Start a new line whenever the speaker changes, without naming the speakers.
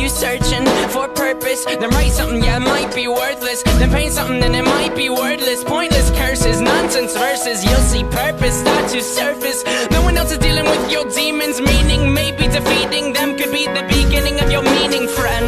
searching for purpose. Then write something, yeah, it might be worthless. Then paint something, then it might be wordless. Pointless curses, nonsense verses. You'll see purpose start to surface. No one else is dealing with your demons, meaning maybe defeating them could be the beginning of your meaning, friend.